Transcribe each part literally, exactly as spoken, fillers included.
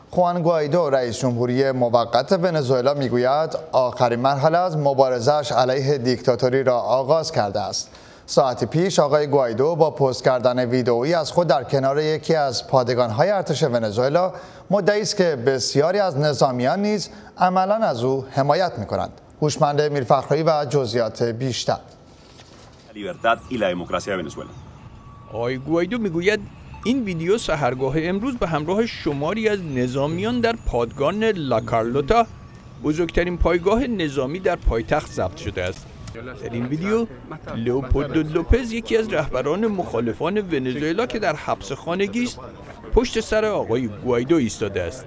خوان گوایدو رئیس جمهوری موقت ونزوئلا میگوید آخرین مرحله از مبارزه‌اش علیه دیکتاتوری را آغاز کرده است. ساعتی پیش آقای گوایدو با پست کردن ویدئویی از خود در کنار یکی از پادگان‌های ارتش ونزوئلا مدعی است که بسیاری از نظامیان نیز عملاً از او حمایت می‌کنند. هوشمند میرفخرایی و جزئیات بیشتر. آقای گوایدو میگوید این ویدیو سحرگاه امروز به همراه شماری از نظامیان در پادگان لا کارلوتا، بزرگترین پایگاه نظامی در پایتخت ضبط شده است. در این ویدیو لئوپولدو لوپز، یکی از رهبران مخالفان ونزوئلا که در حبس خانگی است، پشت سر آقای گوایدو ایستاده است.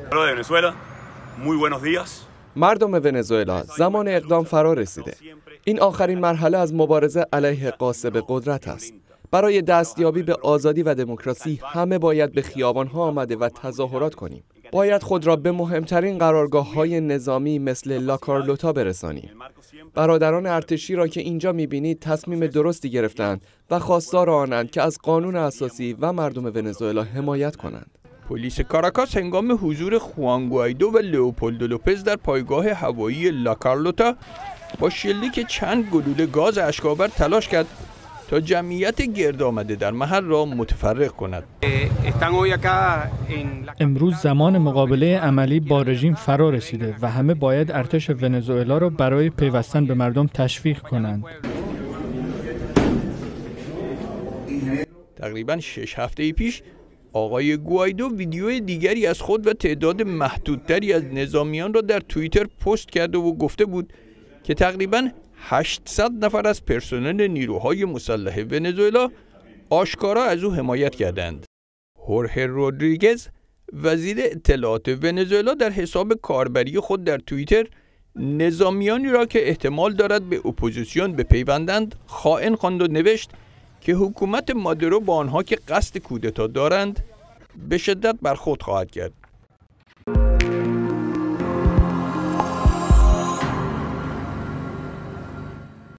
مردم ونزوئلا، زمان اقدام فرا رسیده. این آخرین مرحله از مبارزه علیه غاصب قدرت است. برای دستیابی به آزادی و دموکراسی همه باید به خیابان‌ها آمده و تظاهرات کنیم. باید خود را به مهمترین قرارگاه‌های نظامی مثل لا کارلوتا برسانیم. برادران ارتشی را که اینجا می‌بینید تصمیم درستی گرفتند و خواستار آنند که از قانون اساسی و مردم ونزوئلا حمایت کنند. پلیس کاراکاس هنگام حضور خوان گوایدو و لئوپولدو لوپز در پایگاه هوایی لا کارلوتا با شلیک چند گلوله گاز اشک‌آور تلاش کرد تا جمعیت گرد آمده در محل را متفرق کند. امروز زمان مقابله عملی با رژیم فرا رسیده و همه باید ارتش ونزوئلا را برای پیوستن به مردم تشویق کنند. تقریباً شش هفته پیش آقای گوایدو ویدیوی دیگری از خود و تعداد محدودتری از نظامیان را در توییتر پست کرده و گفته بود که تقریباً هشتصد نفر از پرسنل نیروهای مسلح ونزوئلا آشکارا از او حمایت کردند. هورهه رودریگز، وزیر اطلاعات ونزوئلا، در حساب کاربری خود در توییتر نظامیانی را که احتمال دارد به اپوزیسیون بپیوندند خائن خواند و نوشت که حکومت مادورو با آنها که قصد کودتا دارند به شدت برخورد خواهد کرد.